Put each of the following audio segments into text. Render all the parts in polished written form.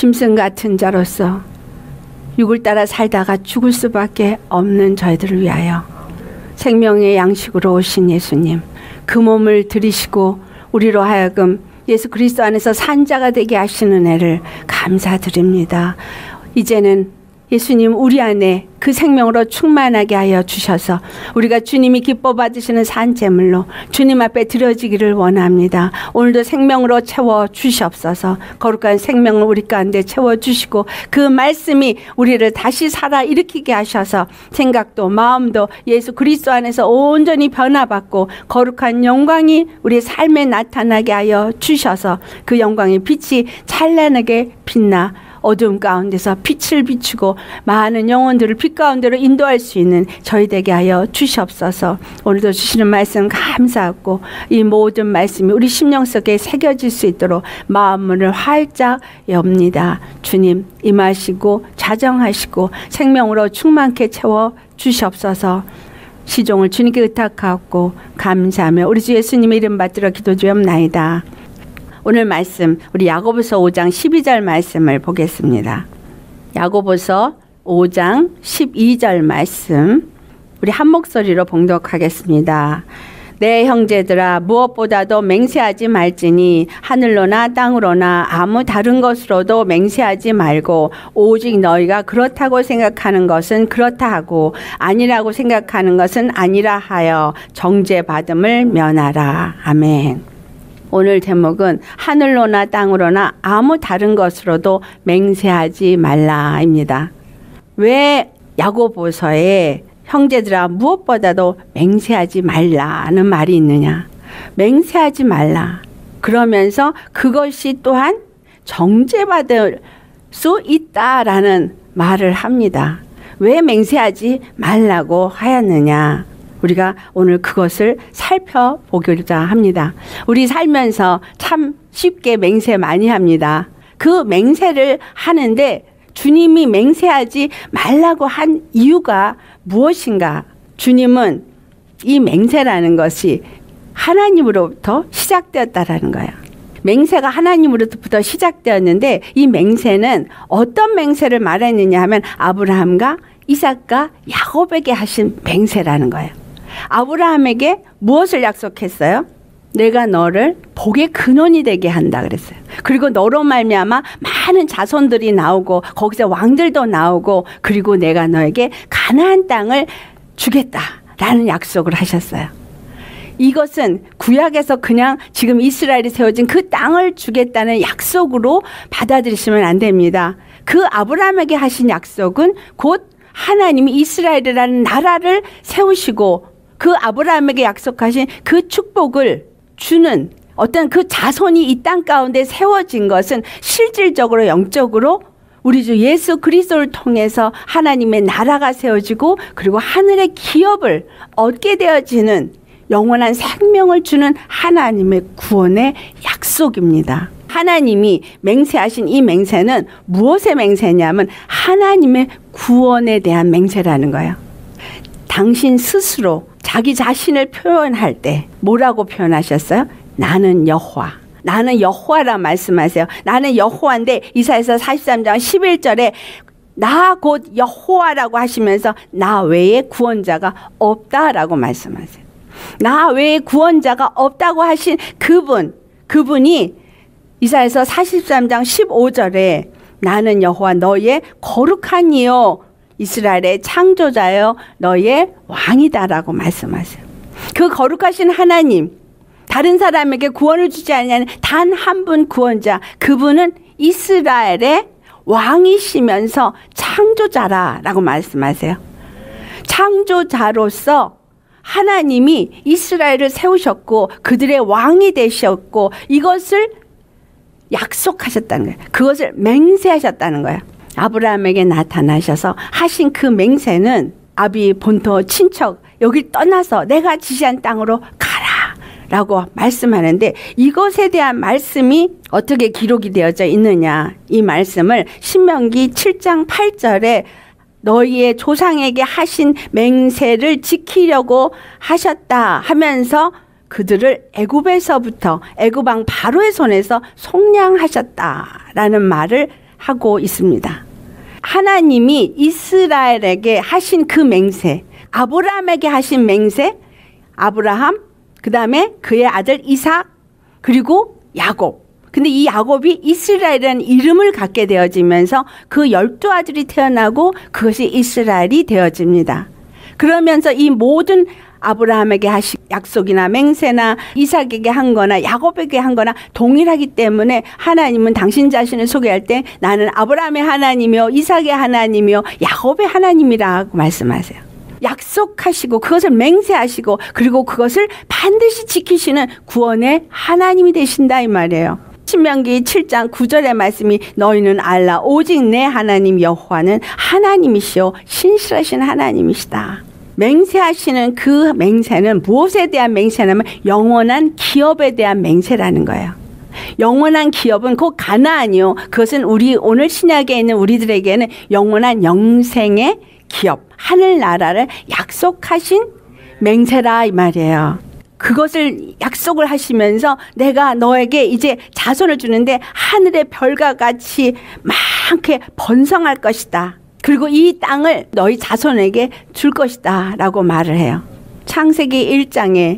짐승 같은 자로서 육을 따라 살다가 죽을 수밖에 없는 저희들을 위하여 생명의 양식으로 오신 예수님, 그 몸을 들이시고 우리로 하여금 예수 그리스도 안에서 산 자가 되게 하시는 은혜를 감사드립니다. 이제는 예수님 우리 안에 그 생명으로 충만하게 하여 주셔서 우리가 주님이 기뻐 받으시는 산 제물로 주님 앞에 드려지기를 원합니다. 오늘도 생명으로 채워 주시옵소서. 거룩한 생명을 우리 가운데 채워 주시고 그 말씀이 우리를 다시 살아 일으키게 하셔서 생각도 마음도 예수 그리스도 안에서 온전히 변화받고 거룩한 영광이 우리의 삶에 나타나게 하여 주셔서 그 영광의 빛이 찬란하게 빛나 어둠 가운데서 빛을 비추고 많은 영혼들을 빛 가운데로 인도할 수 있는 저희 되게 하여 주시옵소서. 오늘도 주시는 말씀 감사하고 이 모든 말씀이 우리 심령 속에 새겨질 수 있도록 마음문을 활짝 엽니다. 주님 임하시고 자정하시고 생명으로 충만케 채워 주시옵소서. 시종을 주님께 의탁하고 감사하며 우리 주 예수님의 이름 받들어 기도드리옵나이다. 오늘 말씀 우리 야고보서 5장 12절 말씀을 보겠습니다. 야고보서 5장 12절 말씀 우리 한 목소리로 봉독하겠습니다. 내 형제들아 무엇보다도 맹세하지 말지니 하늘로나 땅으로나 아무 다른 것으로도 맹세하지 말고 오직 너희가 그렇다고 생각하는 것은 그렇다 하고 아니라고 생각하는 것은 아니라 하여 정죄받음을 면하라. 아멘. 오늘 제목은 하늘로나 땅으로나 아무 다른 것으로도 맹세하지 말라입니다. 왜 야고보서에 형제들아 무엇보다도 맹세하지 말라는 말이 있느냐? 맹세하지 말라. 그러면서 그것이 또한 정죄받을 수 있다라는 말을 합니다. 왜 맹세하지 말라고 하였느냐? 우리가 오늘 그것을 살펴보고자 합니다. 우리 살면서 참 쉽게 맹세 많이 합니다. 그 맹세를 하는데 주님이 맹세하지 말라고 한 이유가 무엇인가? 주님은 이 맹세라는 것이 하나님으로부터 시작되었다라는 거예요. 맹세가 하나님으로부터 시작되었는데 이 맹세는 어떤 맹세를 말했느냐 하면 아브라함과 이삭과 야곱에게 하신 맹세라는 거예요. 아브라함에게 무엇을 약속했어요? 내가 너를 복의 근원이 되게 한다 그랬어요. 그리고 너로 말미암아 많은 자손들이 나오고 거기서 왕들도 나오고 그리고 내가 너에게 가나안 땅을 주겠다라는 약속을 하셨어요. 이것은 구약에서 그냥 지금 이스라엘이 세워진 그 땅을 주겠다는 약속으로 받아들이시면 안 됩니다. 그 아브라함에게 하신 약속은 곧 하나님이 이스라엘이라는 나라를 세우시고 그 아브라함에게 약속하신 그 축복을 주는 어떤 그 자손이 이 땅 가운데 세워진 것은 실질적으로 영적으로 우리 주 예수 그리스도를 통해서 하나님의 나라가 세워지고 그리고 하늘의 기업을 얻게 되어지는 영원한 생명을 주는 하나님의 구원의 약속입니다. 하나님이 맹세하신 이 맹세는 무엇의 맹세냐면 하나님의 구원에 대한 맹세라는 거예요. 당신 스스로 자기 자신을 표현할 때 뭐라고 표현하셨어요? 나는 여호와. 나는 여호와라 말씀하세요. 나는 여호와인데 이사야서 43장 11절에 나 곧 여호와라고 하시면서 나 외에 구원자가 없다라고 말씀하세요. 나 외에 구원자가 없다고 하신 그분이 이사야서 43장 15절에 나는 여호와 너의 거룩한 이요 이스라엘의 창조자여 너의 왕이다라고 말씀하세요. 그 거룩하신 하나님, 다른 사람에게 구원을 주지 않는 단 한 분 구원자, 그분은 이스라엘의 왕이시면서 창조자라고 말씀하세요. 창조자로서 하나님이 이스라엘을 세우셨고 그들의 왕이 되셨고 이것을 약속하셨다는 거예요. 그것을 맹세하셨다는 거예요. 아브라함에게 나타나셔서 하신 그 맹세는 아비 본토 친척 여기 떠나서 내가 지시한 땅으로 가라 라고 말씀하는데 이것에 대한 말씀이 어떻게 기록이 되어져 있느냐. 이 말씀을 신명기 7장 8절에 너희의 조상에게 하신 맹세를 지키려고 하셨다 하면서 그들을 애굽에서부터 애굽 왕 바로의 손에서 속량하셨다라는 말을 하고 있습니다. 하나님이 이스라엘에게 하신 그 맹세, 아브라함에게 하신 맹세, 아브라함, 그 다음에 그의 아들 이삭, 그리고 야곱. 근데 이 야곱이 이스라엘이라는 이름을 갖게 되어지면서 그 12아들이 태어나고 그것이 이스라엘이 되어집니다. 그러면서 이 모든 아브라함에게 하신 약속이나 맹세나 이삭에게 한 거나 야곱에게 한 거나 동일하기 때문에 하나님은 당신 자신을 소개할 때 나는 아브라함의 하나님이요 이삭의 하나님이요 야곱의 하나님이라고 말씀하세요. 약속하시고 그것을 맹세하시고 그리고 그것을 반드시 지키시는 구원의 하나님이 되신다 이 말이에요. 신명기 7장 9절의 말씀이 너희는 알라 오직 내 하나님 여호와는 하나님이시요 신실하신 하나님이시다. 맹세하시는 그 맹세는 무엇에 대한 맹세냐면 영원한 기업에 대한 맹세라는 거예요. 영원한 기업은 곧 가나안이요. 그것은 우리 오늘 신약에 있는 우리들에게는 영원한 영생의 기업, 하늘나라를 약속하신 맹세라 이 말이에요. 그것을 약속을 하시면서 내가 너에게 이제 자손을 주는데 하늘의 별과 같이 많게 번성할 것이다. 그리고 이 땅을 너희 자손에게 줄 것이다 라고 말을 해요. 창세기 1장에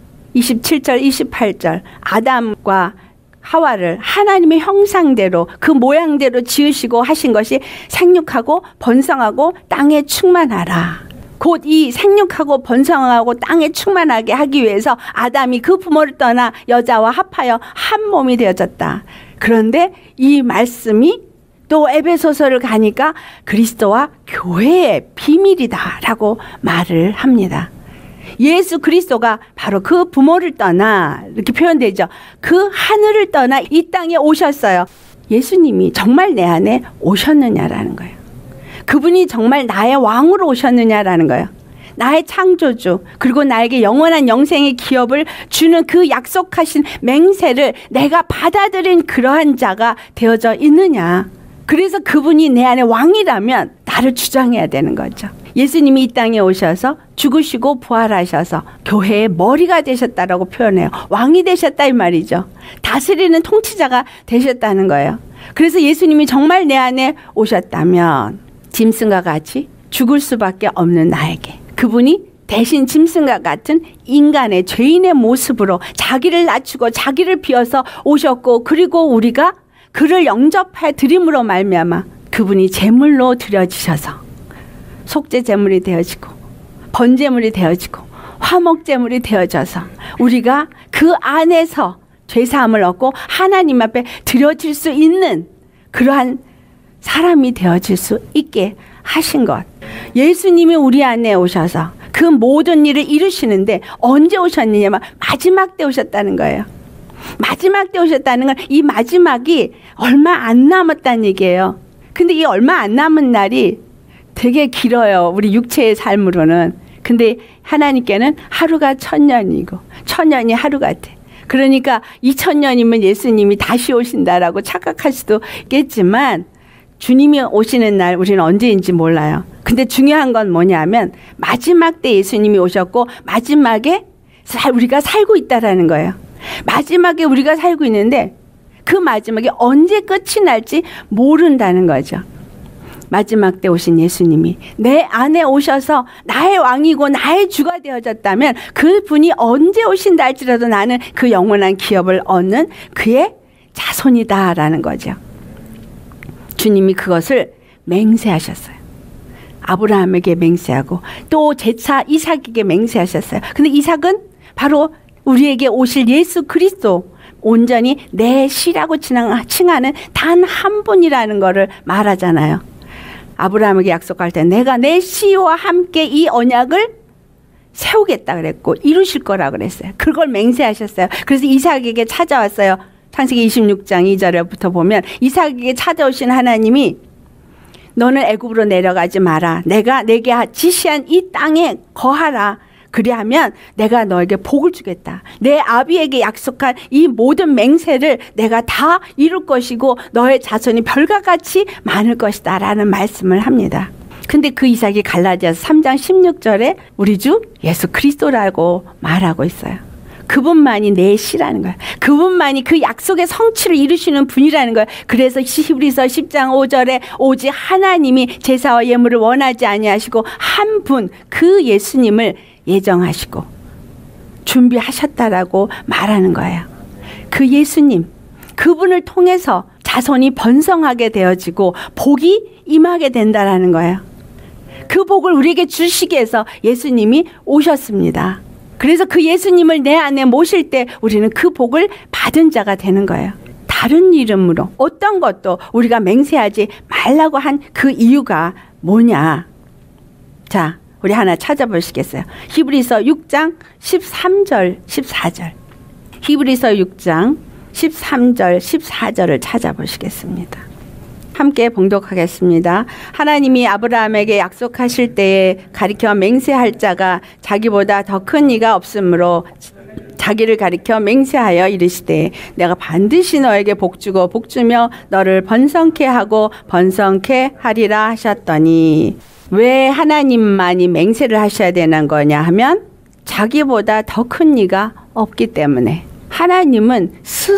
27절 28절 아담과 하와를 하나님의 형상대로 그 모양대로 지으시고 하신 것이 생육하고 번성하고 땅에 충만하라. 곧 이 생육하고 번성하고 땅에 충만하게 하기 위해서 아담이 그 부모를 떠나 여자와 합하여 한 몸이 되어졌다. 그런데 이 말씀이 또 에베소서를 가니까 그리스도와 교회의 비밀이다라고 말을 합니다. 예수 그리스도가 바로 그 부모를 떠나 이렇게 표현되죠. 그 하늘을 떠나 이 땅에 오셨어요. 예수님이 정말 내 안에 오셨느냐라는 거예요. 그분이 정말 나의 왕으로 오셨느냐라는 거예요. 나의 창조주 그리고 나에게 영원한 영생의 기업을 주는 그 약속하신 맹세를 내가 받아들인 그러한 자가 되어져 있느냐. 그래서 그분이 내 안에 왕이라면 나를 주장해야 되는 거죠. 예수님이 이 땅에 오셔서 죽으시고 부활하셔서 교회의 머리가 되셨다라고 표현해요. 왕이 되셨다 이 말이죠. 다스리는 통치자가 되셨다는 거예요. 그래서 예수님이 정말 내 안에 오셨다면 짐승과 같이 죽을 수밖에 없는 나에게 그분이 대신 짐승과 같은 인간의 죄인의 모습으로 자기를 낮추고 자기를 비워서 오셨고 그리고 우리가 그를 영접해 드림으로 말미암아 그분이 제물로 드려지셔서 속죄 제물이 되어지고 번제물이 되어지고 화목 제물이 되어져서 우리가 그 안에서 죄사함을 얻고 하나님 앞에 드려질 수 있는 그러한 사람이 되어질 수 있게 하신 것. 예수님이 우리 안에 오셔서 그 모든 일을 이루시는데 언제 오셨느냐면 마지막 때 오셨다는 거예요. 마지막 때 오셨다는 건 이 마지막이 얼마 안 남았다는 얘기예요. 근데 이 얼마 안 남은 날이 되게 길어요. 우리 육체의 삶으로는. 근데 하나님께는 하루가 1000년이고 1000년이 하루 같아. 그러니까 2000년이면 예수님이 다시 오신다라고 착각할 수도 있겠지만 주님이 오시는 날 우리는 언제인지 몰라요. 근데 중요한 건 뭐냐면 마지막 때 예수님이 오셨고 마지막에 우리가 살고 있다라는 거예요. 마지막에 우리가 살고 있는데 그 마지막에 언제 끝이 날지 모른다는 거죠. 마지막 때 오신 예수님이 내 안에 오셔서 나의 왕이고 나의 주가 되어졌다면 그분이 언제 오신다 할지라도 나는 그 영원한 기업을 얻는 그의 자손이다라는 거죠. 주님이 그것을 맹세하셨어요. 아브라함에게 맹세하고 또 제차 이삭에게 맹세하셨어요. 근데 이삭은 바로 우리에게 오실 예수 그리스도 온전히 내 시라고 칭하는 단 한 분이라는 것을 말하잖아요. 아브라함에게 약속할 때 내가 내 시와 함께 이 언약을 세우겠다 그랬고 이루실 거라 그랬어요. 그걸 맹세하셨어요. 그래서 이삭에게 찾아왔어요. 창세기 26장 2절부터 보면 이삭에게 찾아오신 하나님이 너는 애굽으로 내려가지 마라. 내가 내게 지시한 이 땅에 거하라. 그리하면 내가 너에게 복을 주겠다. 내 아비에게 약속한 이 모든 맹세를 내가 다 이룰 것이고 너의 자손이 별과 같이 많을 것이다 라는 말씀을 합니다. 근데 그 이삭이 갈라디아서 3장 16절에 우리 주 예수 그리스도라고 말하고 있어요. 그분만이 내 시라는 거예요. 그분만이 그 약속의 성취를 이루시는 분이라는 거예요. 그래서 히브리서 10장 5절에 오직 하나님이 제사와 예물을 원하지 아니하시고 한 분 그 예수님을 예정하시고 준비하셨다라고 말하는 거예요. 그 예수님, 그분을 통해서 자손이 번성하게 되어지고 복이 임하게 된다라는 거예요. 그 복을 우리에게 주시기 위해서 예수님이 오셨습니다. 그래서 그 예수님을 내 안에 모실 때 우리는 그 복을 받은 자가 되는 거예요. 다른 이름으로 어떤 것도 우리가 맹세하지 말라고 한 그 이유가 뭐냐? 자, 우리 하나 찾아보시겠어요? 히브리서 6장 13절 14절. 히브리서 6장 13절 14절을 찾아보시겠습니다. 함께 봉독하겠습니다. 하나님이 아브라함에게 약속하실 때에 가리켜 맹세할 자가 자기보다 더 큰 이가 없으므로 자기를 가리켜 맹세하여 이르시되 내가 반드시 너에게 복주고 복주며 너를 번성케 하고 번성케 하리라 하셨더니, 왜 하나님만이 맹세를 하셔야 되는 거냐 하면 자기보다 더 큰 이가 없기 때문에. 하나님은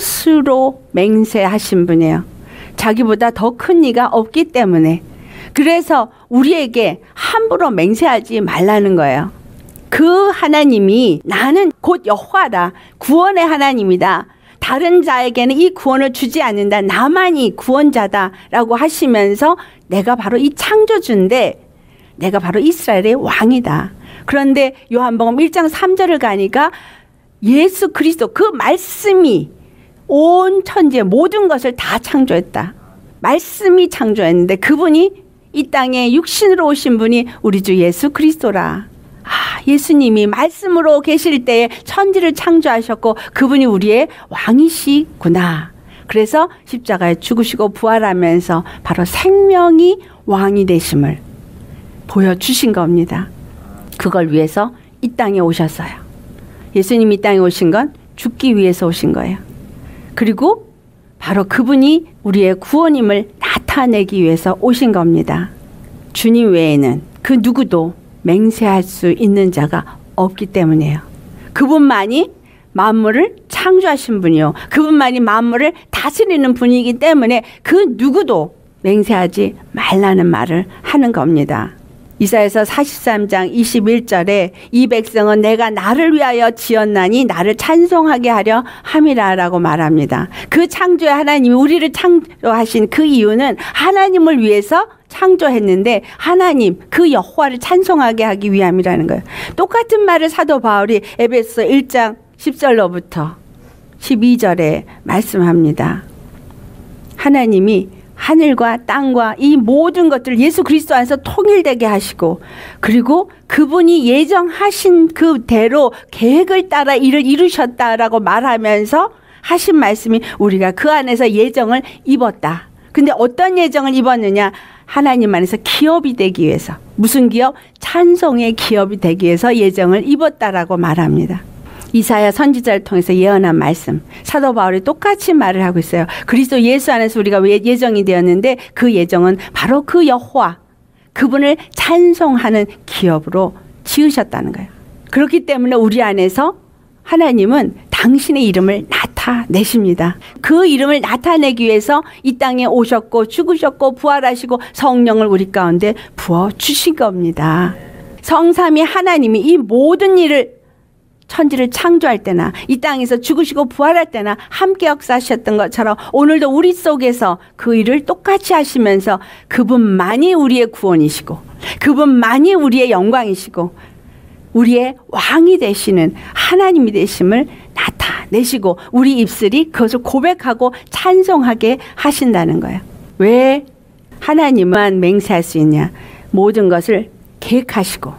스스로 맹세하신 분이에요. 자기보다 더 큰 이가 없기 때문에. 그래서 우리에게 함부로 맹세하지 말라는 거예요. 그 하나님이 나는 곧 여호와다, 구원의 하나님이다, 다른 자에게는 이 구원을 주지 않는다, 나만이 구원자다라고 하시면서 내가 바로 이 창조주인데 내가 바로 이스라엘의 왕이다. 그런데 요한복음 1장 3절을 가니까 예수 그리스도 그 말씀이 온 천지의 모든 것을 다 창조했다. 말씀이 창조했는데 그분이 이 땅에 육신으로 오신 분이 우리 주 예수 그리스도라. 예수님이 말씀으로 계실 때에 천지를 창조하셨고 그분이 우리의 왕이시구나. 그래서 십자가에 죽으시고 부활하면서 바로 생명이 왕이 되심을 보여주신 겁니다. 그걸 위해서 이 땅에 오셨어요. 예수님이 이 땅에 오신 건 죽기 위해서 오신 거예요. 그리고 바로 그분이 우리의 구원임을 나타내기 위해서 오신 겁니다. 주님 외에는 그 누구도 맹세할 수 있는 자가 없기 때문이에요. 그분만이 만물을 창조하신 분이요, 그분만이 만물을 다스리는 분이기 때문에 그 누구도 맹세하지 말라는 말을 하는 겁니다. 이사야서 43장 21절에 이 백성은 내가 나를 위하여 지었나니 나를 찬송하게 하려 함이라라고 말합니다. 그 창조의 하나님이 우리를 창조하신 그 이유는 하나님을 위해서 창조했는데 하나님 그 여호와를 찬송하게 하기 위함이라는 거예요. 똑같은 말을 사도 바울이 에베소 1장 10절로부터 12절에 말씀합니다. 하나님이 하늘과 땅과 이 모든 것들을 예수 그리스도 안에서 통일되게 하시고, 그리고 그분이 예정하신 그대로 계획을 따라 이를 이루셨다라고 말하면서 하신 말씀이 우리가 그 안에서 예정을 입었다. 근데 어떤 예정을 입었느냐? 하나님 안에서 기업이 되기 위해서. 무슨 기업? 찬송의 기업이 되기 위해서 예정을 입었다라고 말합니다. 이사야 선지자를 통해서 예언한 말씀, 사도 바울이 똑같이 말을 하고 있어요. 그리스도 예수 안에서 우리가 예정이 되었는데 그 예정은 바로 그 여호와, 그분을 찬송하는 기업으로 지으셨다는 거예요. 그렇기 때문에 우리 안에서 하나님은 당신의 이름을 나타내십니다. 그 이름을 나타내기 위해서 이 땅에 오셨고 죽으셨고 부활하시고 성령을 우리 가운데 부어주신 겁니다. 성삼위 하나님이 이 모든 일을 천지를 창조할 때나 이 땅에서 죽으시고 부활할 때나 함께 역사하셨던 것처럼 오늘도 우리 속에서 그 일을 똑같이 하시면서 그분만이 우리의 구원이시고 그분만이 우리의 영광이시고 우리의 왕이 되시는 하나님이 되심을 나타내시고 우리 입술이 그것을 고백하고 찬송하게 하신다는 거예요. 왜 하나님만 맹세할 수 있냐? 모든 것을 계획하시고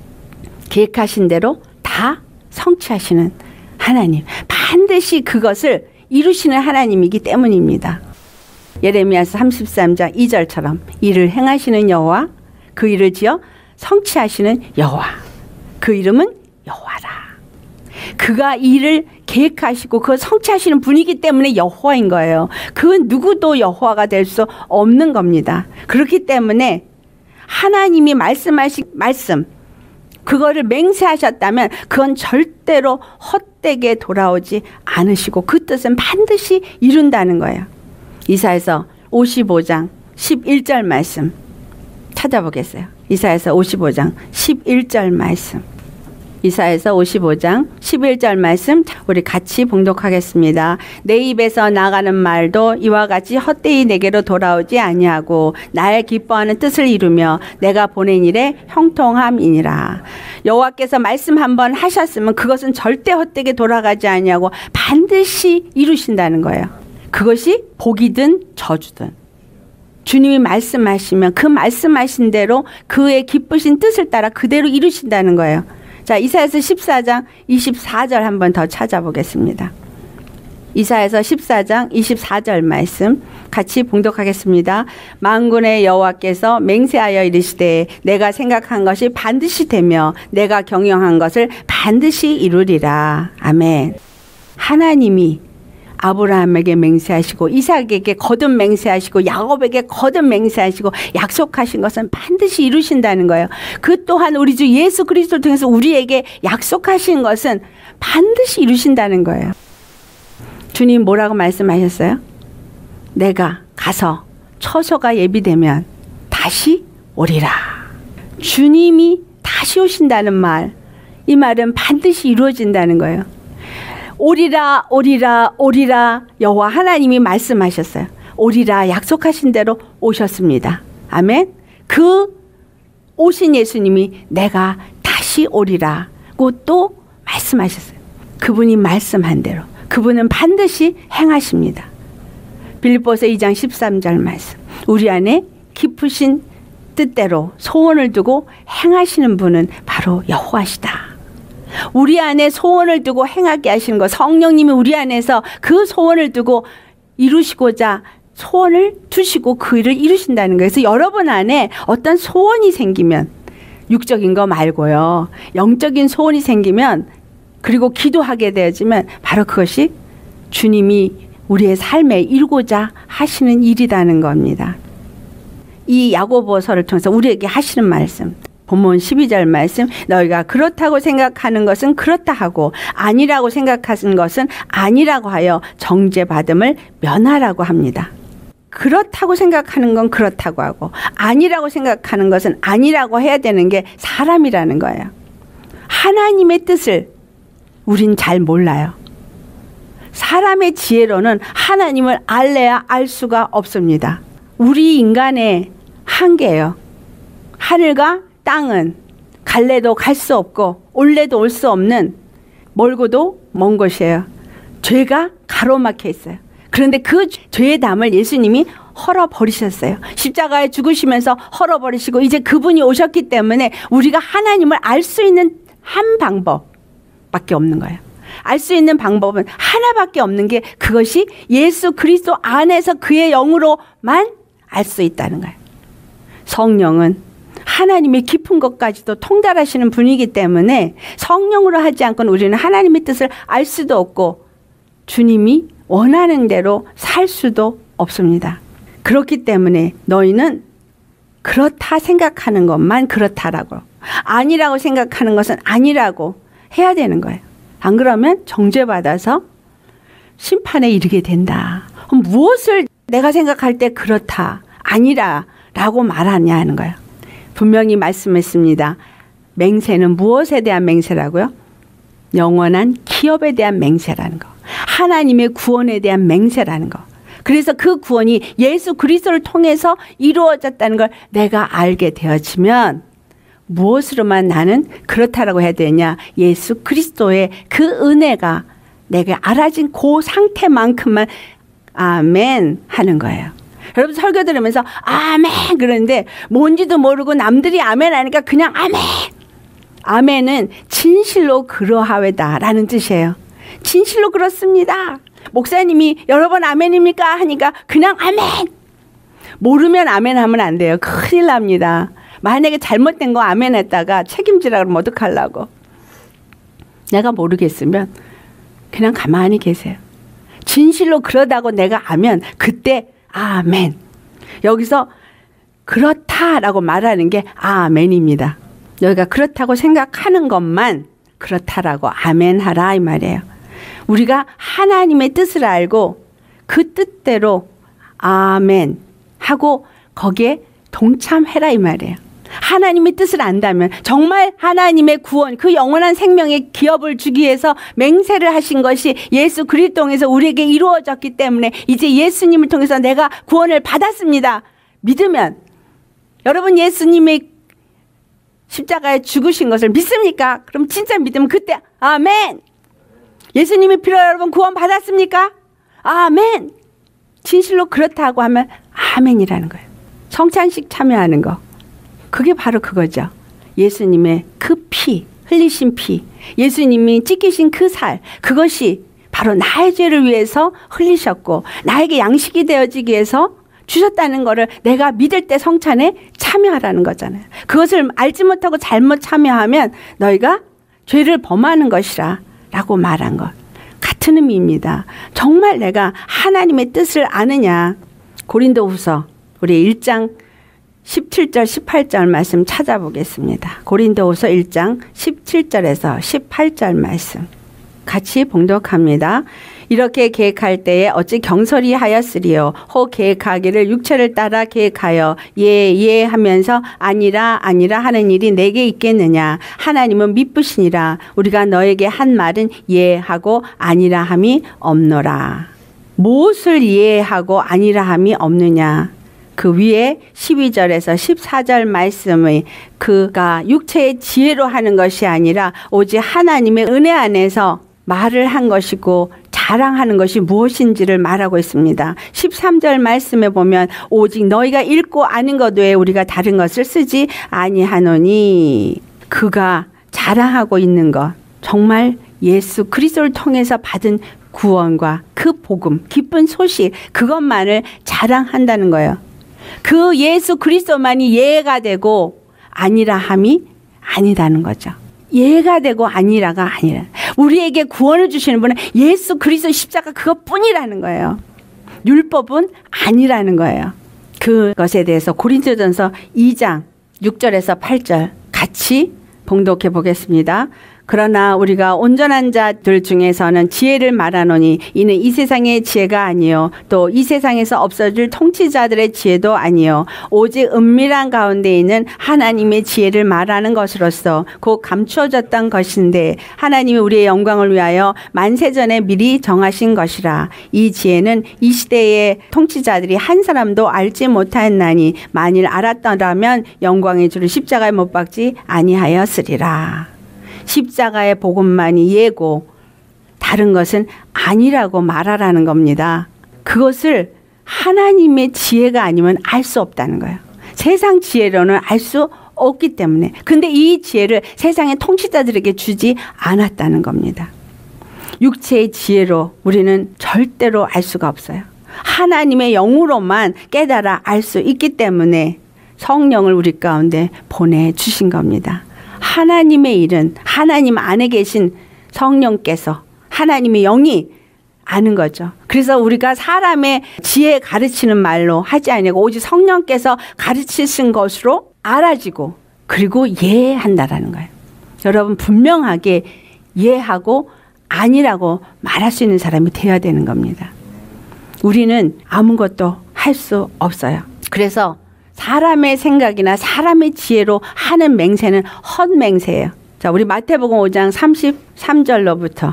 계획하신 대로 다 성취하시는 하나님, 반드시 그것을 이루시는 하나님이기 때문입니다. 예레미야서 33장 2절처럼 이를 행하시는 여호와, 그 일을 지어 성취하시는 여호와, 그 이름은 여호와라. 그가 일을 계획하시고 그걸 성취하시는 분이기 때문에 여호와인 거예요. 그 누구도 여호와가 될 수 없는 겁니다. 그렇기 때문에 하나님이 말씀하신 말씀, 그거를 맹세하셨다면 그건 절대로 헛되게 돌아오지 않으시고 그 뜻은 반드시 이룬다는 거예요. 이사야서 55장 11절 말씀 찾아보겠어요. 이사야서 55장 11절 말씀. 이사야서 55장 11절 말씀 우리 같이 봉독하겠습니다. 내 입에서 나가는 말도 이와 같이 헛되이 내게로 돌아오지 아니하고 나의 기뻐하는 뜻을 이루며 내가 보낸 일에 형통함이니라. 여호와께서 말씀 한번 하셨으면 그것은 절대 헛되게 돌아가지 아니하고 반드시 이루신다는 거예요. 그것이 복이든 저주든 주님이 말씀하시면 그 말씀하신 대로 그의 기쁘신 뜻을 따라 그대로 이루신다는 거예요. 자, 이사야서 14장 24절 한번 더 찾아보겠습니다. 이사야서 14장 24절 말씀 같이 봉독하겠습니다. 만군의 여호와께서 맹세하여 이르시되 내가 생각한 것이 반드시 되며 내가 경영한 것을 반드시 이루리라. 아멘. 하나님이 아브라함에게 맹세하시고 이삭에게 거듭 맹세하시고 야곱에게 거듭 맹세하시고 약속하신 것은 반드시 이루신다는 거예요. 그 또한 우리 주 예수 그리스도를 통해서 우리에게 약속하신 것은 반드시 이루신다는 거예요. 주님 뭐라고 말씀하셨어요? 내가 가서 처소가 예비되면 다시 오리라. 주님이 다시 오신다는 말, 이 말은 반드시 이루어진다는 거예요. 오리라 오리라 오리라 여호와 하나님이 말씀하셨어요. 오리라 약속하신 대로 오셨습니다. 아멘. 그 오신 예수님이 내가 다시 오리라고 또 말씀하셨어요. 그분이 말씀한 대로 그분은 반드시 행하십니다. 빌립보서 2장 13절 말씀. 우리 안에 깊으신 뜻대로 소원을 두고 행하시는 분은 바로 여호와시다. 우리 안에 소원을 두고 행하게 하시는 것, 성령님이 우리 안에서 그 소원을 두고 이루시고자 소원을 두시고 그 일을 이루신다는 거예요. 그래서 여러분 안에 어떤 소원이 생기면 육적인 거 말고요, 영적인 소원이 생기면 그리고 기도하게 되어지면 바로 그것이 주님이 우리의 삶에 이루고자 하시는 일이라는 겁니다. 이 야고보서를 통해서 우리에게 하시는 말씀, 본문 12절 말씀, 너희가 그렇다고 생각하는 것은 그렇다 하고 아니라고 생각하는 것은 아니라고 하여 정죄받음을 면하라고 합니다. 그렇다고 생각하는 건 그렇다고 하고 아니라고 생각하는 것은 아니라고 해야 되는 게 사람이라는 거예요. 하나님의 뜻을 우린 잘 몰라요. 사람의 지혜로는 하나님을 알래야 알 수가 없습니다. 우리 인간의 한계예요. 하늘과 땅은 갈래도 갈 수 없고 올래도 올 수 없는 멀고도 먼 곳이에요. 죄가 가로막혀 있어요. 그런데 그 죄의 담을 예수님이 헐어버리셨어요. 십자가에 죽으시면서 헐어버리시고 이제 그분이 오셨기 때문에 우리가 하나님을 알 수 있는 한 방법밖에 없는 거예요. 알 수 있는 방법은 하나밖에 없는 게 그것이 예수 그리스도 안에서 그의 영으로만 알 수 있다는 거예요. 성령은 하나님의 깊은 것까지도 통달하시는 분이기 때문에 성령으로 하지 않고는 우리는 하나님의 뜻을 알 수도 없고 주님이 원하는 대로 살 수도 없습니다. 그렇기 때문에 너희는 그렇다 생각하는 것만 그렇다라고, 아니라고 생각하는 것은 아니라고 해야 되는 거예요. 안 그러면 정죄받아서 심판에 이르게 된다. 무엇을 내가 생각할 때 그렇다, 아니라 라고 말하냐 하는 거예요. 분명히 말씀했습니다. 맹세는 무엇에 대한 맹세라고요? 영원한 기업에 대한 맹세라는 거. 하나님의 구원에 대한 맹세라는 거. 그래서 그 구원이 예수 그리스도를 통해서 이루어졌다는 걸 내가 알게 되어지면 무엇으로만 나는 그렇다라고 해야 되냐? 예수 그리스도의 그 은혜가 내게 알아진 그 상태만큼만 아멘 하는 거예요. 여러분 설교 들으면서 아멘 그러는데 뭔지도 모르고 남들이 아멘 하니까 그냥 아멘. 아멘은 진실로 그러하외다 라는 뜻이에요. 진실로 그렇습니다. 목사님이 여러 번 아멘입니까 하니까 그냥 아멘. 모르면 아멘 하면 안 돼요. 큰일 납니다. 만약에 잘못된 거 아멘 했다가 책임지라 그러면 어떡하려고. 내가 모르겠으면 그냥 가만히 계세요. 진실로 그러다고 내가 아면 그때 아멘. 여기서 그렇다라고 말하는 게 아멘입니다. 너희가 그렇다고 생각하는 것만 그렇다라고 아멘 하라 이 말이에요. 우리가 하나님의 뜻을 알고 그 뜻대로 아멘 하고 거기에 동참해라 이 말이에요. 하나님의 뜻을 안다면 정말 하나님의 구원, 그 영원한 생명의 기업을 주기 위해서 맹세를 하신 것이 예수 그리스도 통해서 우리에게 이루어졌기 때문에 이제 예수님을 통해서 내가 구원을 받았습니다. 믿으면, 여러분 예수님이 십자가에 죽으신 것을 믿습니까? 그럼 진짜 믿으면 그때 아멘. 예수님의 피로 여러분 구원 받았습니까? 아멘. 진실로 그렇다고 하면 아멘이라는 거예요. 성찬식 참여하는 거, 그게 바로 그거죠. 예수님의 그 피, 흘리신 피, 예수님이 찢기신 그 살, 그것이 바로 나의 죄를 위해서 흘리셨고 나에게 양식이 되어지기 위해서 주셨다는 거를 내가 믿을 때 성찬에 참여하라는 거잖아요. 그것을 알지 못하고 잘못 참여하면 너희가 죄를 범하는 것이라 라고 말한 것 같은 의미입니다. 정말 내가 하나님의 뜻을 아느냐. 고린도후서 우리 1장 17절 18절 말씀 찾아보겠습니다. 고린도후서 1장 17절에서 18절 말씀 같이 봉독합니다. 이렇게 계획할 때에 어찌 경솔히 하였으리요. 혹 계획하기를 육체를 따라 계획하여 예 하면서 아니라 하는 일이 내게 있겠느냐. 하나님은 미쁘시니라. 우리가 너에게 한 말은 예 하고 아니라 함이 없노라. 무엇을 예하고 아니라 함이 없느냐. 그 위에 12절에서 14절 말씀의 그가 육체의 지혜로 하는 것이 아니라 오직 하나님의 은혜 안에서 말을 한 것이고 자랑하는 것이 무엇인지를 말하고 있습니다. 13절 말씀에 보면 오직 너희가 읽고 아는 것 외에 우리가 다른 것을 쓰지 아니하노니. 그가 자랑하고 있는 것, 정말 예수 그리스도를 통해서 받은 구원과 그 복음, 기쁜 소식, 그것만을 자랑한다는 거예요. 그 예수 그리스도만이 예가 되고 아니라 함이 아니라는 거죠. 예가 되고 아니라가 아니라, 우리에게 구원을 주시는 분은 예수 그리스도 십자가 그것뿐이라는 거예요. 율법은 아니라는 거예요. 그것에 대해서 고린도전서 2장 6절에서 8절 같이 봉독해 보겠습니다. 그러나 우리가 온전한 자들 중에서는 지혜를 말하노니 이는 이 세상의 지혜가 아니요 또 이 세상에서 없어질 통치자들의 지혜도 아니요 오직 은밀한 가운데 있는 하나님의 지혜를 말하는 것으로서 곧 감추어졌던 것인데 하나님이 우리의 영광을 위하여 만세전에 미리 정하신 것이라. 이 지혜는 이 시대의 통치자들이 한 사람도 알지 못하였나니 만일 알았더라면 영광의 주를 십자가에 못 박지 아니하였으리라. 십자가의 복음만이 예고 다른 것은 아니라고 말하라는 겁니다. 그것을 하나님의 지혜가 아니면 알 수 없다는 거예요. 세상 지혜로는 알 수 없기 때문에. 근데 이 지혜를 세상의 통치자들에게 주지 않았다는 겁니다. 육체의 지혜로 우리는 절대로 알 수가 없어요. 하나님의 영으로만 깨달아 알 수 있기 때문에 성령을 우리 가운데 보내주신 겁니다. 하나님의 일은 하나님 안에 계신 성령께서, 하나님의 영이 아는 거죠. 그래서 우리가 사람의 지혜 가르치는 말로 하지 아니고 오직 성령께서 가르치신 것으로 알아지고 그리고 예한다라는 거예요. 여러분 분명하게 예하고 아니라고 말할 수 있는 사람이 되어야 되는 겁니다. 우리는 아무것도 할 수 없어요. 그래서 사람의 생각이나 사람의 지혜로 하는 맹세는 헛맹세예요. 자, 우리 마태복음 5장 33절로부터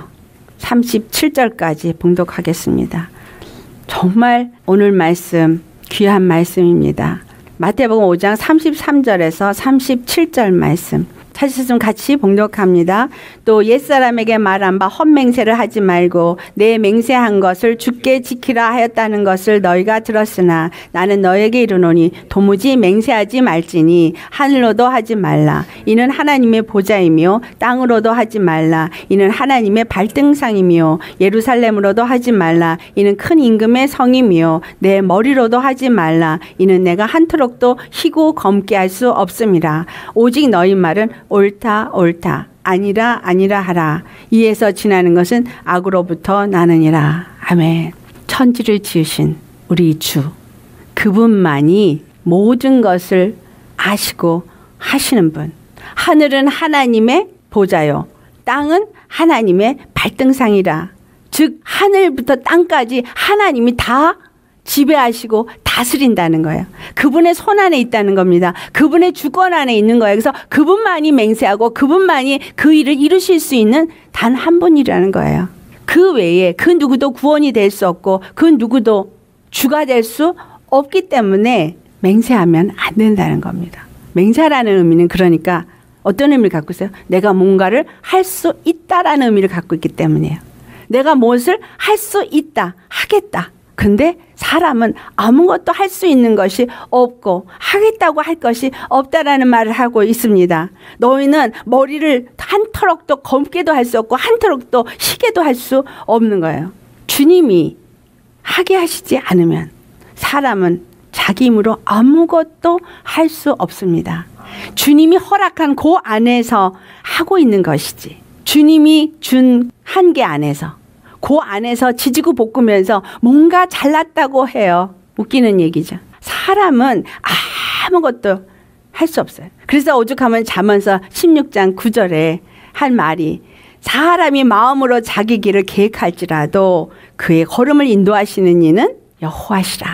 37절까지 봉독하겠습니다. 정말 오늘 말씀 귀한 말씀입니다. 마태복음 5장 33절에서 37절 말씀 찾으셨으면 같이 봉독합니다. 또 옛사람에게 말한 바 헛맹세를 하지 말고 내 맹세한 것을 주께 지키라 하였다는 것을 너희가 들었으나 나는 너에게 이르노니 도무지 맹세하지 말지니 하늘로도 하지 말라. 이는 하나님의 보좌이며 땅으로도 하지 말라. 이는 하나님의 발등상이며 예루살렘으로도 하지 말라. 이는 큰 임금의 성이며 내 머리로도 하지 말라. 이는 내가 한 트럭도 희고 검게 할 수 없음이라. 오직 너희 말은 옳다 옳다 아니라 아니라 하라. 이에서 지나는 것은 악으로부터 나느니라. 아멘. 천지를 지으신 우리 주, 그분만이 모든 것을 아시고 하시는 분, 하늘은 하나님의 보좌요, 땅은 하나님의 발등상이라. 즉 하늘부터 땅까지 하나님이 다 지배하시고 다스린다는 거예요. 그분의 손 안에 있다는 겁니다. 그분의 주권 안에 있는 거예요. 그래서 그분만이 맹세하고 그분만이 그 일을 이루실 수 있는 단 한 분이라는 거예요. 그 외에 그 누구도 구원이 될 수 없고 그 누구도 주가 될 수 없기 때문에 맹세하면 안 된다는 겁니다. 맹세라는 의미는 그러니까 어떤 의미를 갖고 있어요? 내가 뭔가를 할 수 있다라는 의미를 갖고 있기 때문이에요. 내가 무엇을 할 수 있다, 하겠다. 근데 사람은 아무것도 할 수 있는 것이 없고 하겠다고 할 것이 없다라는 말을 하고 있습니다. 너희는 머리를 한 터럭도 검게도 할 수 없고 한 터럭도 희게도 할 수 없는 거예요. 주님이 하게 하시지 않으면 사람은 자기 힘으로 아무것도 할 수 없습니다. 주님이 허락한 그 안에서 하고 있는 것이지, 주님이 준 한계 안에서, 그 안에서 지지고 볶으면서 뭔가 잘났다고 해요. 웃기는 얘기죠. 사람은 아무것도 할 수 없어요. 그래서 오죽하면 잠언서 16장 9절에 한 말이, 사람이 마음으로 자기 길을 계획할지라도 그의 걸음을 인도하시는 이는 여호와시라.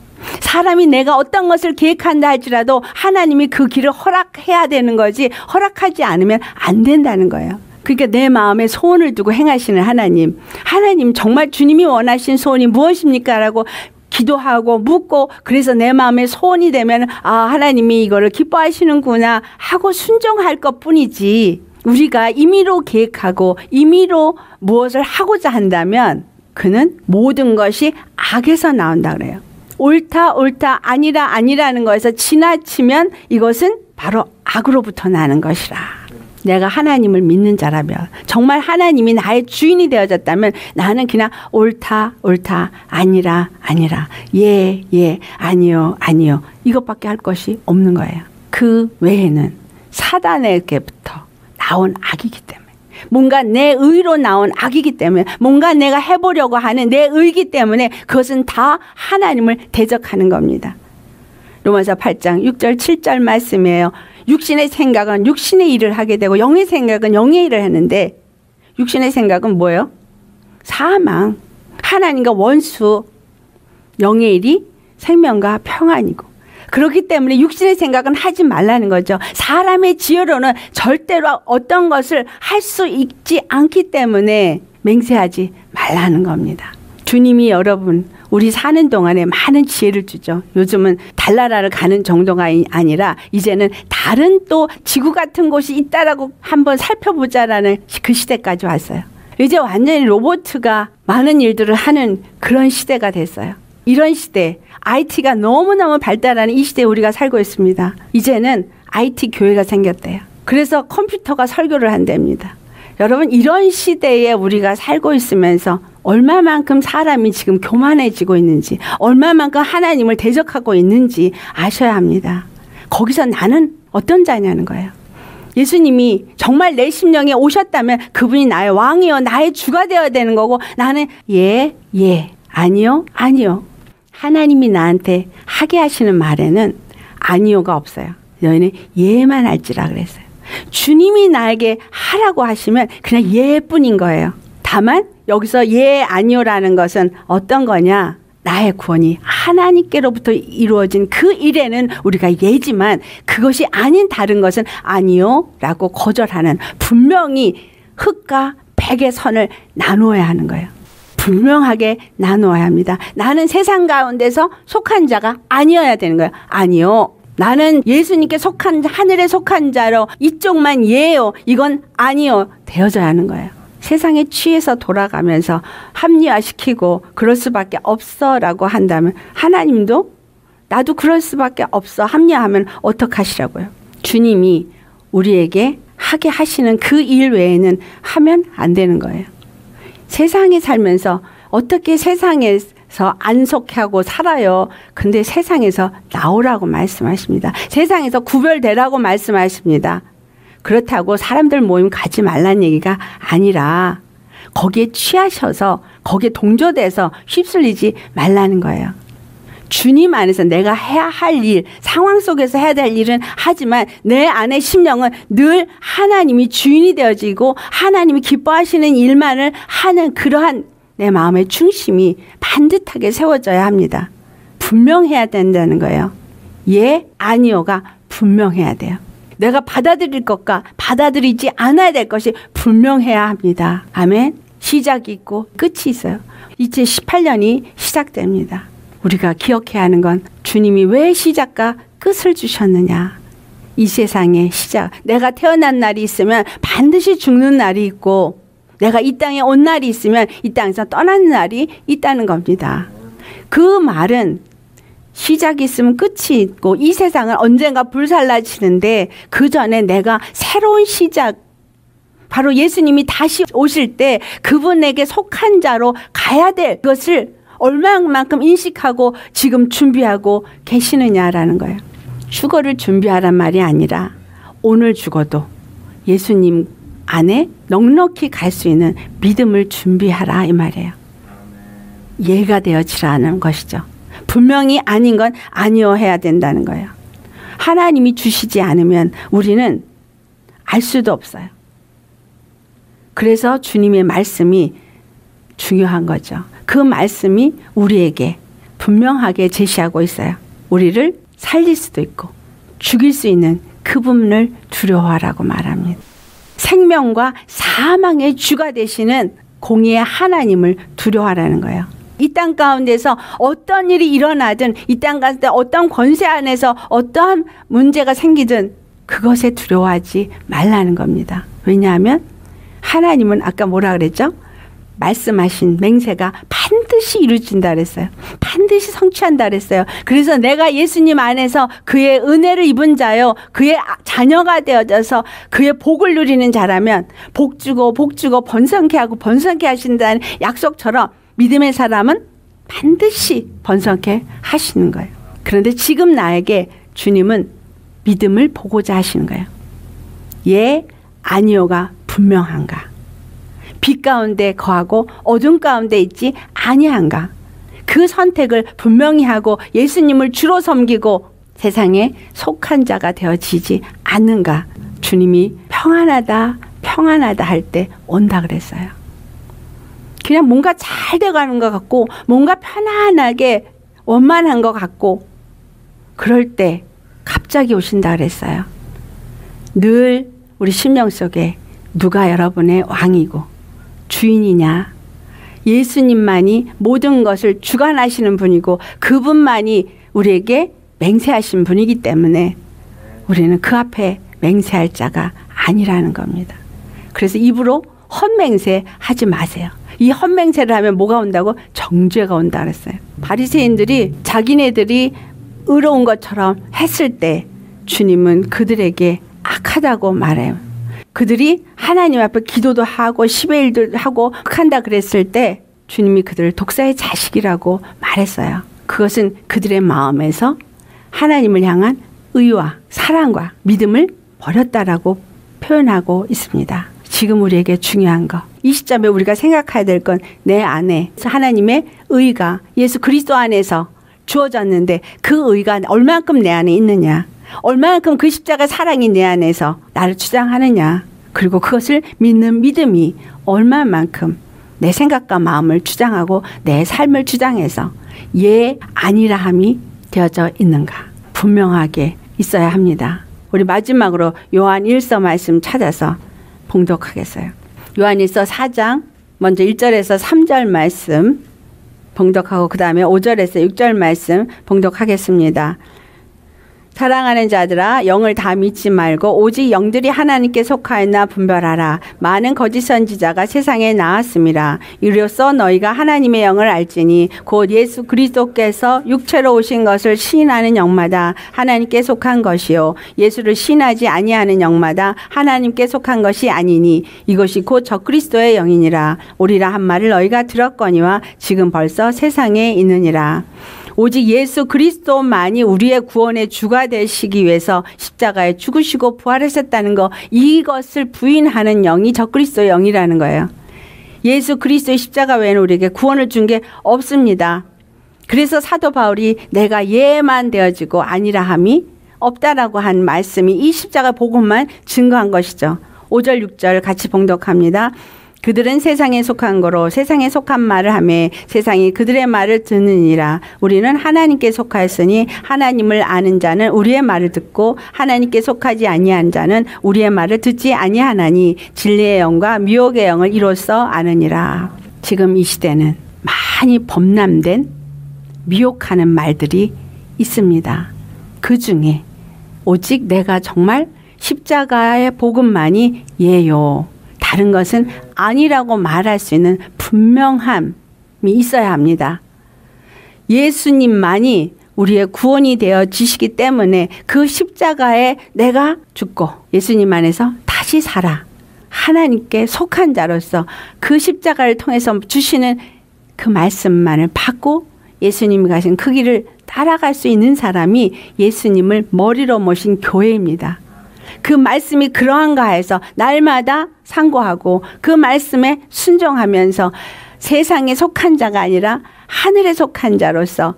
사람이 내가 어떤 것을 계획한다 할지라도 하나님이 그 길을 허락해야 되는 거지, 허락하지 않으면 안 된다는 거예요. 그러니까 내 마음에 소원을 두고 행하시는 하나님, 하나님 정말 주님이 원하신 소원이 무엇입니까? 라고 기도하고 묻고, 그래서 내 마음에 소원이 되면 아, 하나님이 이거를 기뻐하시는구나 하고 순종할 것뿐이지, 우리가 임의로 계획하고 임의로 무엇을 하고자 한다면 그는 모든 것이 악에서 나온다 그래요. 옳다 옳다 아니라 아니라는 거에서 지나치면 이것은 바로 악으로부터 나는 것이라. 내가 하나님을 믿는 자라면, 정말 하나님이 나의 주인이 되어졌다면 나는 그냥 옳다 옳다 아니라 아니라 예 예 아니요 아니요 이것밖에 할 것이 없는 거예요. 그 외에는 사단에게부터 나온 악이기 때문에, 뭔가 내 의로 나온 악이기 때문에, 뭔가 내가 해보려고 하는 내 의기 때문에 그것은 다 하나님을 대적하는 겁니다. 로마서 8장 6절 7절 말씀이에요. 육신의 생각은 육신의 일을 하게 되고 영의 생각은 영의 일을 하는데, 육신의 생각은 뭐예요? 사망, 하나님과 원수, 영의 일이 생명과 평안이고, 그렇기 때문에 육신의 생각은 하지 말라는 거죠. 사람의 지혜로는 절대로 어떤 것을 할 수 있지 않기 때문에 맹세하지 말라는 겁니다. 주님이 여러분 우리 사는 동안에 많은 지혜를 주죠. 요즘은 달나라를 가는 정도가 아니라 이제는 다른 또 지구 같은 곳이 있다라고 한번 살펴보자라는 그 시대까지 왔어요. 이제 완전히 로봇가 많은 일들을 하는 그런 시대가 됐어요. 이런 시대, IT가 너무너무 발달하는 이 시대에 우리가 살고 있습니다. 이제는 IT 교회가 생겼대요. 그래서 컴퓨터가 설교를 한답니다. 여러분, 이런 시대에 우리가 살고 있으면서 얼마만큼 사람이 지금 교만해지고 있는지, 얼마만큼 하나님을 대적하고 있는지 아셔야 합니다. 거기서 나는 어떤 자냐는 거예요. 예수님이 정말 내 심령에 오셨다면 그분이 나의 왕이요 나의 주가 되어야 되는 거고, 나는 예, 예, 아니요, 아니요. 하나님이 나한테 하게 하시는 말에는 아니요가 없어요. 너희는 예만 할지라 그랬어요. 주님이 나에게 하라고 하시면 그냥 예뿐인 거예요. 다만 여기서 예, 아니요라는 것은 어떤 거냐? 나의 구원이 하나님께로부터 이루어진 그 일에는 우리가 예지만, 그것이 아닌 다른 것은 아니요라고 거절하는, 분명히 흙과 백의 선을 나누어야 하는 거예요. 분명하게 나누어야 합니다. 나는 세상 가운데서 속한 자가 아니어야 되는 거예요. 아니요. 나는 예수님께 속한, 하늘에 속한 자로 이쪽만 예요, 이건 아니요 되어져야 하는 거예요. 세상에 취해서 돌아가면서 합리화시키고 그럴 수밖에 없어라고 한다면, 하나님도 나도 그럴 수밖에 없어 합리화하면 어떡하시라고요? 주님이 우리에게 하게 하시는 그 일 외에는 하면 안 되는 거예요. 세상에 살면서 어떻게 세상에서 안속하고 살아요? 근데 세상에서 나오라고 말씀하십니다. 세상에서 구별되라고 말씀하십니다. 그렇다고 사람들 모임 가지 말란 얘기가 아니라 거기에 취하셔서 거기에 동조돼서 휩쓸리지 말라는 거예요. 주님 안에서 내가 해야 할 일, 상황 속에서 해야 될 일은 하지만 내 안의 심령은 늘 하나님이 주인이 되어지고 하나님이 기뻐하시는 일만을 하는 그러한 내 마음의 중심이 반듯하게 세워져야 합니다. 분명해야 된다는 거예요. 예, 아니요가 분명해야 돼요. 내가 받아들일 것과 받아들이지 않아야 될 것이 분명해야 합니다. 아멘. 시작이 있고 끝이 있어요. 2018년이 시작됩니다. 우리가 기억해야 하는 건 주님이 왜 시작과 끝을 주셨느냐. 이 세상의 시작. 내가 태어난 날이 있으면 반드시 죽는 날이 있고 내가 이 땅에 온 날이 있으면 이 땅에서 떠나는 날이 있다는 겁니다. 그 말은 시작이 있으면 끝이 있고 이 세상은 언젠가 불살라지는데 그 전에 내가 새로운 시작, 바로 예수님이 다시 오실 때 그분에게 속한 자로 가야 될 것을 얼마만큼 인식하고 지금 준비하고 계시느냐라는 거예요. 휴거를 준비하란 말이 아니라 오늘 죽어도 예수님 안에 넉넉히 갈 수 있는 믿음을 준비하라 이 말이에요. 예가 되어지라는 것이죠. 분명히 아닌 건 아니요 해야 된다는 거예요. 하나님이 주시지 않으면 우리는 알 수도 없어요. 그래서 주님의 말씀이 중요한 거죠. 그 말씀이 우리에게 분명하게 제시하고 있어요. 우리를 살릴 수도 있고 죽일 수 있는 그분을 두려워하라고 말합니다. 생명과 사망의 주가 되시는 공의의 하나님을 두려워하라는 거예요. 이 땅 가운데서 어떤 일이 일어나든 이 땅 가운데 어떤 권세 안에서 어떠한 문제가 생기든 그것에 두려워하지 말라는 겁니다. 왜냐하면 하나님은 아까 뭐라 그랬죠? 말씀하신 맹세가 반드시 이루어진다 그랬어요. 반드시 성취한다 그랬어요. 그래서 내가 예수님 안에서 그의 은혜를 입은 자요, 그의 자녀가 되어져서 그의 복을 누리는 자라면 복 주고 번성케 하고 번성케 하신다는 약속처럼 믿음의 사람은 반드시 번성케 하시는 거예요. 그런데 지금 나에게 주님은 믿음을 보고자 하시는 거예요. 예, 아니요가 분명한가? 빛 가운데 거하고 어둠 가운데 있지 아니한가? 그 선택을 분명히 하고 예수님을 주로 섬기고 세상에 속한 자가 되어지지 않는가? 주님이 평안하다 할 때 온다 그랬어요. 그냥 뭔가 잘 돼가는 것 같고 뭔가 편안하게 원만한 것 같고 그럴 때 갑자기 오신다 그랬어요. 늘 우리 심령 속에 누가 여러분의 왕이고 주인이냐? 예수님만이 모든 것을 주관하시는 분이고 그분만이 우리에게 맹세하신 분이기 때문에 우리는 그 앞에 맹세할 자가 아니라는 겁니다. 그래서 입으로 헛맹세 하지 마세요. 이 헛맹세를 하면 뭐가 온다고? 정죄가 온다 그랬어요. 바리새인들이 자기네들이 의로운 것처럼 했을 때 주님은 그들에게 악하다고 말해요. 그들이 하나님 앞에 기도도 하고 10의 1도 하고 한다 그랬을 때 주님이 그들을 독사의 자식이라고 말했어요. 그것은 그들의 마음에서 하나님을 향한 의와 사랑과 믿음을 버렸다라고 표현하고 있습니다. 지금 우리에게 중요한 거, 이 시점에 우리가 생각해야 될 건 내 안에 하나님의 의가 예수 그리스도 안에서 주어졌는데 그 의가 얼만큼 내 안에 있느냐, 얼만큼 그 십자가 사랑이 내 안에서 나를 주장하느냐, 그리고 그것을 믿는 믿음이 얼마만큼 내 생각과 마음을 주장하고 내 삶을 주장해서 예 아니라 함이 되어져 있는가 분명하게 있어야 합니다. 우리 마지막으로 요한 1서 말씀 찾아서 봉독하겠어요. 요한일서 4장 먼저 1절에서 3절 말씀 봉독하고 그 다음에 5절에서 6절 말씀 봉독하겠습니다. 사랑하는 자들아, 영을 다 믿지 말고 오직 영들이 하나님께 속하였나 분별하라. 많은 거짓 선지자가 세상에 나왔습니다. 이로써 너희가 하나님의 영을 알지니 곧 예수 그리스도께서 육체로 오신 것을 시인하는 영마다 하나님께 속한 것이요 예수를 시인하지 아니하는 영마다 하나님께 속한 것이 아니니 이것이 곧 적그리스도의 영이니라. 오리라 한 말을 너희가 들었거니와 지금 벌써 세상에 있느니라. 오직 예수 그리스도만이 우리의 구원의 주가 되시기 위해서 십자가에 죽으시고 부활하셨다는 것, 이것을 부인하는 영이 적그리스도의 영이라는 거예요. 예수 그리스도의 십자가 외에는 우리에게 구원을 준 게 없습니다. 그래서 사도 바울이 내가 예만 되어지고 아니라 함이 없다라고 한 말씀이 이 십자가 복음만 증거한 것이죠. 5절 6절 같이 봉독합니다. 그들은 세상에 속한 거로 세상에 속한 말을 하며 세상이 그들의 말을 듣느니라. 우리는 하나님께 속하였으니 하나님을 아는 자는 우리의 말을 듣고 하나님께 속하지 아니한 자는 우리의 말을 듣지 아니하나니 진리의 영과 미혹의 영을 이로써 아느니라. 지금 이 시대는 많이 범람된 미혹하는 말들이 있습니다. 그 중에 오직 내가 정말 십자가의 복음만이 예요, 다른 것은 아니라고 말할 수 있는 분명함이 있어야 합니다. 예수님만이 우리의 구원이 되어지시기 때문에 그 십자가에 내가 죽고 예수님 안에서 다시 살아 하나님께 속한 자로서 그 십자가를 통해서 주시는 그 말씀만을 받고 예수님이 가신 그 길을 따라갈 수 있는 사람이 예수님을 머리로 모신 교회입니다. 그 말씀이 그러한가 해서 날마다 상고하고 그 말씀에 순종하면서 세상에 속한 자가 아니라 하늘에 속한 자로서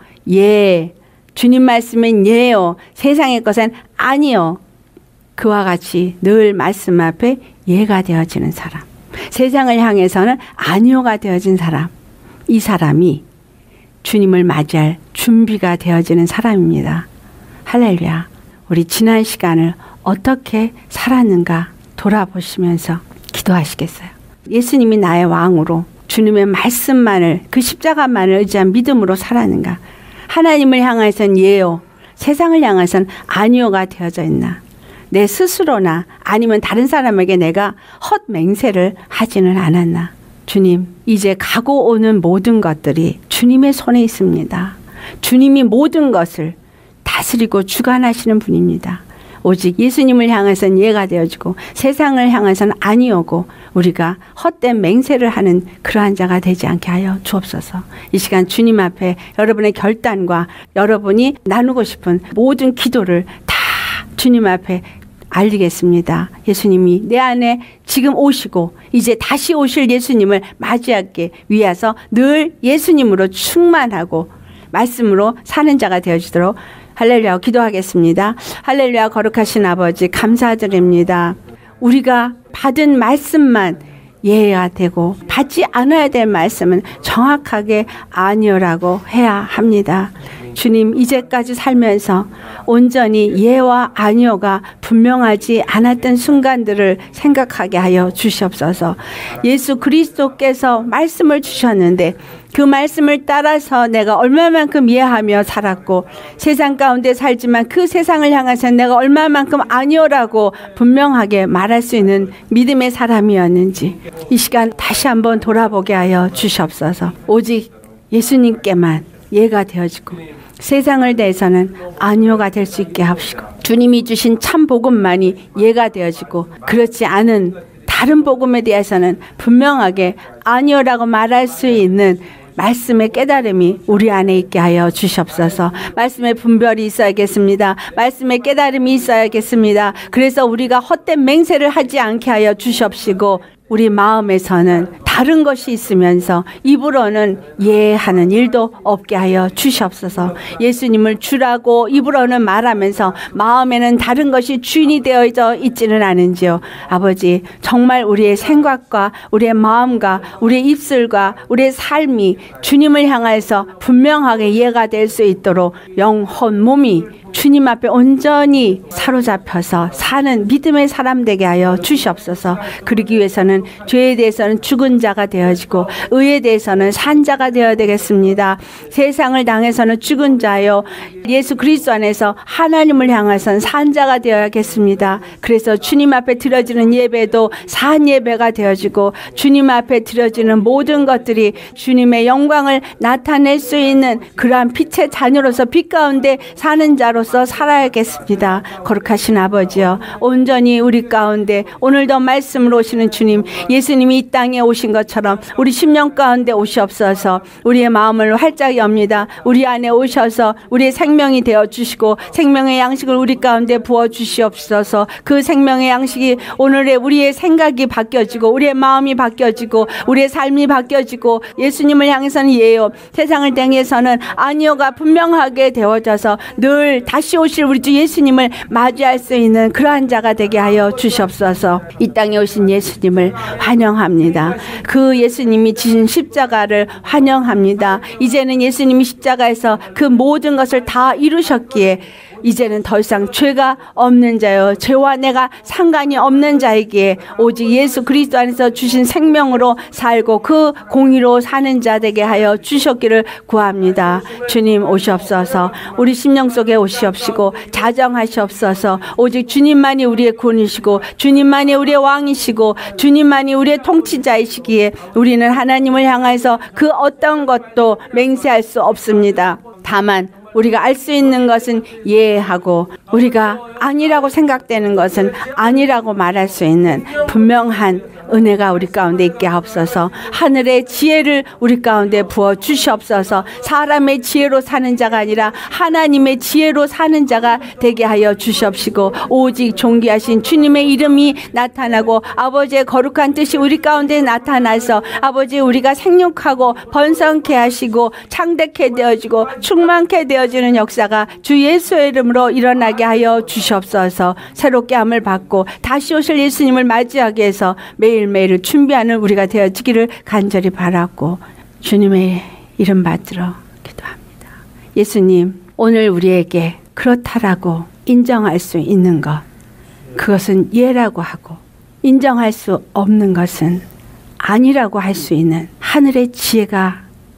예, 주님 말씀은 예요, 세상의 것은 아니요, 그와 같이 늘 말씀 앞에 예가 되어지는 사람, 세상을 향해서는 아니요가 되어진 사람, 이 사람이 주님을 맞이할 준비가 되어지는 사람입니다. 할렐루야. 우리 지난 시간을 어떻게 살았는가 돌아보시면서 기도하시겠어요? 예수님이 나의 왕으로 주님의 말씀만을, 그 십자가만을 의지한 믿음으로 살았는가? 하나님을 향해서는 예요, 세상을 향해서는 아니요가 되어져 있나? 내 스스로나 아니면 다른 사람에게 내가 헛맹세를 하지는 않았나? 주님, 이제 가고 오는 모든 것들이 주님의 손에 있습니다. 주님이 모든 것을 다스리고 주관하시는 분입니다. 오직 예수님을 향해서는 예가 되어지고 세상을 향해서는 아니오고 우리가 헛된 맹세를 하는 그러한 자가 되지 않게 하여 주옵소서. 이 시간 주님 앞에 여러분의 결단과 여러분이 나누고 싶은 모든 기도를 다 주님 앞에 알리겠습니다. 예수님이 내 안에 지금 오시고 이제 다시 오실 예수님을 맞이하기 위해서 늘 예수님으로 충만하고 말씀으로 사는 자가 되어지도록 할렐루야 기도하겠습니다. 할렐루야. 거룩하신 아버지 감사드립니다. 우리가 받은 말씀만 예가 되고 받지 않아야 될 말씀은 정확하게 아니오라고 해야 합니다. 주님, 이제까지 살면서 온전히 예와 아니오가 분명하지 않았던 순간들을 생각하게 하여 주시옵소서. 예수 그리스도께서 말씀을 주셨는데 그 말씀을 따라서 내가 얼마만큼 이해하며 살았고 세상 가운데 살지만 그 세상을 향해서 내가 얼마만큼 아니오라고 분명하게 말할 수 있는 믿음의 사람이었는지 이 시간 다시 한번 돌아보게 하여 주시옵소서. 오직 예수님께만 예가 되어지고 세상을 대해서는 아니오가 될 수 있게 하시고 주님이 주신 참 복음만이 예가 되어지고 그렇지 않은 다른 복음에 대해서는 분명하게 아니오라고 말할 수 있는 말씀의 깨달음이 우리 안에 있게 하여 주시옵소서. 말씀의 분별이 있어야겠습니다. 말씀의 깨달음이 있어야겠습니다. 그래서 우리가 헛된 맹세를 하지 않게 하여 주시옵시고 우리 마음에서는 다른 것이 있으면서 입으로는 예하는 일도 없게 하여 주시옵소서. 예수님을 주라고 입으로는 말하면서 마음에는 다른 것이 주인이 되어져 있지는 않은지요. 아버지, 정말 우리의 생각과 우리의 마음과 우리의 입술과 우리의 삶이 주님을 향해서 분명하게 예가 될 수 있도록 영혼 몸이 주님 앞에 온전히 사로잡혀서 사는 믿음의 사람 되게 하여 주시옵소서. 그러기 위해서는 죄에 대해서는 죽은 자가 되어지고 의에 대해서는 산 자가 되어야 되겠습니다. 세상을 당해서는 죽은 자요, 예수 그리스도 안에서 하나님을 향해서는 산 자가 되어야겠습니다. 그래서 주님 앞에 드려지는 예배도 산 예배가 되어지고 주님 앞에 드려지는 모든 것들이 주님의 영광을 나타낼 수 있는 그러한 빛의 자녀로서 빛 가운데 사는 자로서 자로서 살아야겠습니다. 거룩하신 아버지여, 온전히 우리 가운데 오늘도 말씀으로 오시는 주님, 예수님이 이 땅에 오신 것처럼 우리 심령 가운데 오시옵소서. 우리의 마음을 활짝 엽니다. 우리 안에 오셔서 우리의 생명이 되어 주시고 생명의 양식을 우리 가운데 부어 주시옵소서. 그 생명의 양식이 오늘의 우리의 생각이 바뀌어지고 우리의 마음이 바뀌어지고 우리의 삶이 바뀌어지고 예수님을 향해서는 예요, 세상을 향해서는 아니요가 분명하게 되어져서 늘 다시 오실 우리 주 예수님을 맞이할 수 있는 그러한 자가 되게 하여 주시옵소서. 이 땅에 오신 예수님을 환영합니다. 그 예수님이 지신 십자가를 환영합니다. 이제는 예수님이 십자가에서 그 모든 것을 다 이루셨기에 이제는 더 이상 죄가 없는 자요, 죄와 내가 상관이 없는 자이기에 오직 예수 그리스도 안에서 주신 생명으로 살고 그 공의로 사는 자 되게 하여 주셨기를 구합니다. 주님 오시옵소서. 우리 심령 속에 오시옵시고 자정하시옵소서. 오직 주님만이 우리의 구원이시고 주님만이 우리의 왕이시고 주님만이 우리의 통치자이시기에 우리는 하나님을 향해서 그 어떤 것도 맹세할 수 없습니다. 다만 우리가 알 수 있는 것은 예하고 우리가 아니라고 생각되는 것은 아니라고 말할 수 있는 분명한 은혜가 우리 가운데 있게 하옵소서. 하늘의 지혜를 우리 가운데 부어 주시옵소서. 사람의 지혜로 사는 자가 아니라 하나님의 지혜로 사는 자가 되게 하여 주시옵시고 오직 존귀하신 주님의 이름이 나타나고 아버지의 거룩한 뜻이 우리 가운데 나타나서 아버지 우리가 생육하고 번성케 하시고 창대케 되어지고 충만케 되어지는 역사가 주 예수의 이름으로 일어나게 하여 주시옵소서. 새롭게 함을 받고 다시 오실 예수님을 맞이하기 위해서 매일매일을 준비하는 우리가 되어지기를 간절히 바라고 주님의 이름 받들어 기도합니다. 예수님, 오늘 우리에게 그렇다라고 인정할 수 있는 것, 그것은 예라고 하고 인정할 수 없는 것은 아니라고 할 수 있는 하늘의 지혜가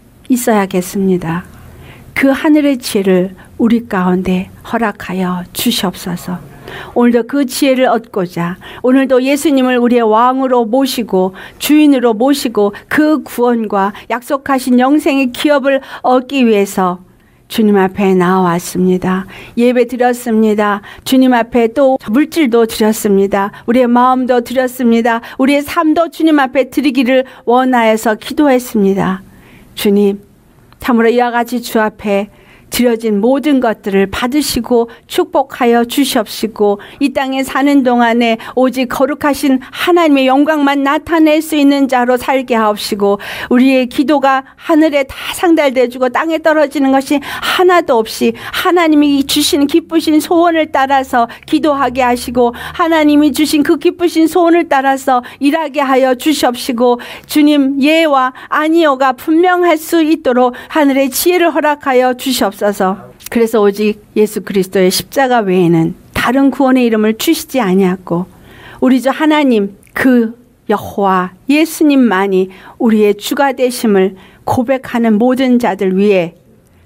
있어야겠습니다. 그 하늘의 지혜를 우리 가운데 허락하여 주시옵소서. 오늘도 그 지혜를 얻고자 오늘도 예수님을 우리의 왕으로 모시고 주인으로 모시고 그 구원과 약속하신 영생의 기업을 얻기 위해서 주님 앞에 나와왔습니다. 예배 드렸습니다. 주님 앞에 또 물질도 드렸습니다. 우리의 마음도 드렸습니다. 우리의 삶도 주님 앞에 드리기를 원하여서 기도했습니다. 주님, 참으로 이와 같이 주 앞에 드려진 모든 것들을 받으시고 축복하여 주시옵시고 이 땅에 사는 동안에 오직 거룩하신 하나님의 영광만 나타낼 수 있는 자로 살게 하옵시고 우리의 기도가 하늘에 다 상달되어지고 땅에 떨어지는 것이 하나도 없이 하나님이 주신 기쁘신 소원을 따라서 기도하게 하시고 하나님이 주신 그 기쁘신 소원을 따라서 일하게 하여 주시옵시고 주님, 예와 아니요가 분명할 수 있도록 하늘의 지혜를 허락하여 주시옵소서. 그래서 오직 예수 그리스도의 십자가 외에는 다른 구원의 이름을 주시지 아니하고 우리 주 하나님 그 여호와 예수님만이 우리의 주가 되심을 고백하는 모든 자들 위해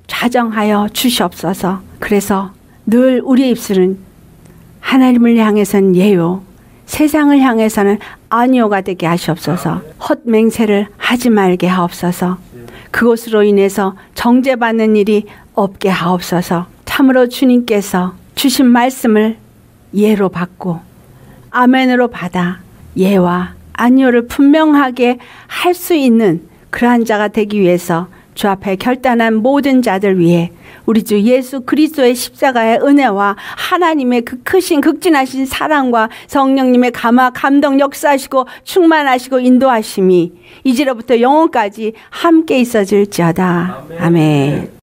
좌정하여 주시옵소서. 그래서 늘 우리의 입술은 하나님을 향해서는 예요, 세상을 향해서는 아니요가 되게 하시옵소서. 헛맹세를 하지 말게 하옵소서. 그것으로 인해서 정죄받는 일이 없게 하옵소서. 참으로 주님께서 주신 말씀을 예로 받고 아멘으로 받아 예와 아니요를 분명하게 할 수 있는 그러한 자가 되기 위해서 주 앞에 결단한 모든 자들 위해 우리 주 예수 그리스도의 십자가의 은혜와 하나님의 그 크신 극진하신 사랑과 성령님의 감화 감동 역사하시고 충만하시고 인도하심이 이제로부터 영원까지 함께 있어질지어다. 아멘.